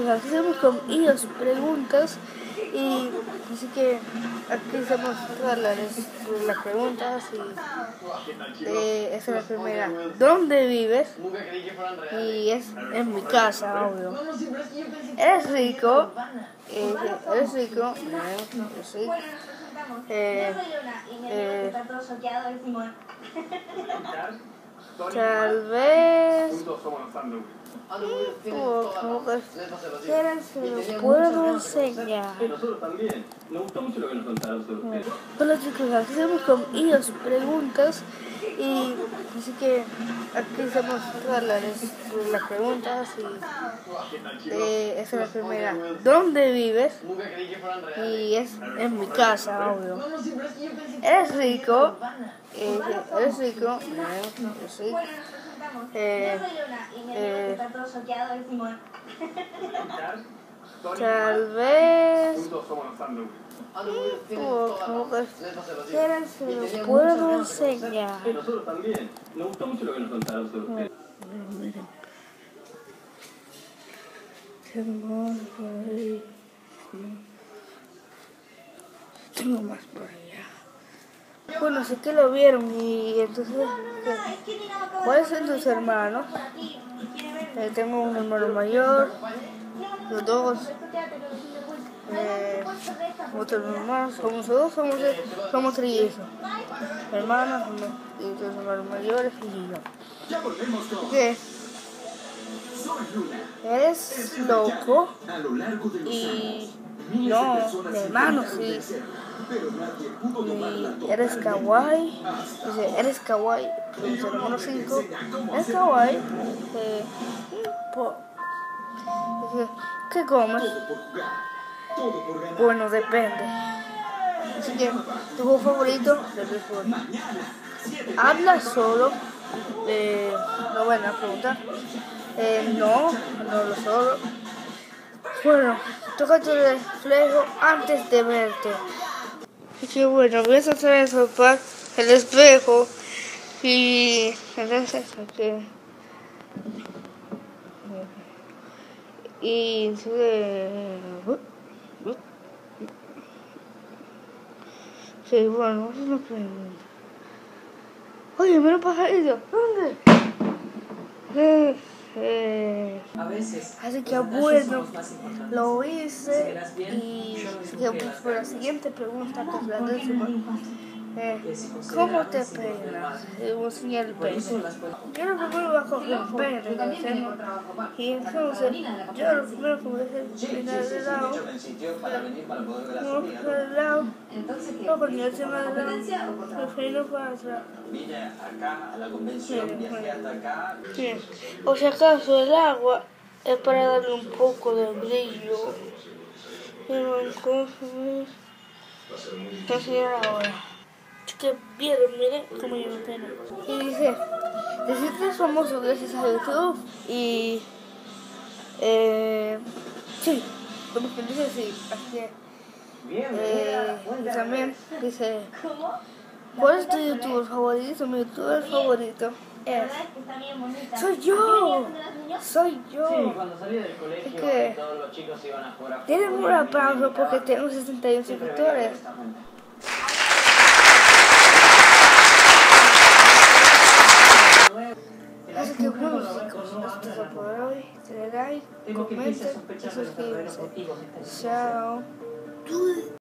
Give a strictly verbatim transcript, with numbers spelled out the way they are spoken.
aquí estamos con ellos preguntas y así que aquí estamos todas las, las preguntas y eh, esa es la primera. ¿Dónde vives? Y es en mi casa, obvio. ¿Eres rico? Eh, ¿Eres rico? No, yo sí. Eh, eh, tal vez poco, ¿quieres que lo puedo enseñar? Hola chicos, aquí estamos con ellos preguntas y así que aquí estamos todas las, las preguntas y eh, esa es la primera. ¿Dónde vives? Y es en mi casa, obvio. ¿Eres rico? Eh, ¿Eres rico? No, yo sí. Eh, eh, tal vez poco, ¿quieres que lo puedo enseñar? Nosotros también. Nos gustó mucho lo que nos contaron sobre usted. Tengo más por ahí. Tengo más por allá. Bueno, sí que lo vieron y entonces, ¿qué? ¿Cuáles son tus hermanos? Eh, tengo un hermano mayor, los dos, eh, otros hermanos, somos dos, somos, somos trillizos. Hermanos, y dos hermanos mayores y yo. ¿Qué? ¿Eres loco? Y no, mi hermano sí. Y eres kawaii. Dice, eres kawaii. Dice, número cinco. ¿Eres kawaii? Eh, po. Dice, ¿qué comes? Bueno, depende. Así que, ¿tu juego favorito? De béisbol. ¿Hablas solo? Eh, no, buena pregunta. Eh, no, no lo solo. Bueno, toca tu reflejo antes de verte. Así que bueno, voy a tratar de soltar el espejo y entonces aquí. Y entonces, sí, bueno, eso es lo que. Oye, me lo pajarito, ¿dónde? Eh, eh, A veces, así que bueno, lo hice y así que pues, por la siguiente pregunta que es la décima, eh, ¿cómo te peinas? Y voy a enseñar el peine. Yo lo primero voy a coger el peine que tengo y entonces yo lo primero que voy a hacer es peinar de lado, no de lado, no con el tema de lado, me peino para atrás. vine acá a la convención, viajé hasta acá. Bien. O si acaso el agua es para darle un poco de brillo. Pero entonces, ¿qué hacer ahora? Es que vieron, miren cómo yo me peino. Y dice, decirte famoso gracias a YouTube y eh, sí, como que dice sí, así que eh, y también dice, ¿cuál es tu youtuber favorito? Mi youtuber favorito es soy yo, soy yo. Sí, cuando salí del colegio, Es que todos los chicos iban a jugar a tienen un aplauso porque tengo sesenta y uno suscriptores. Así que bueno chicos, esto es todo por hoy. Denle like, comenten y suscríbanse. Chao.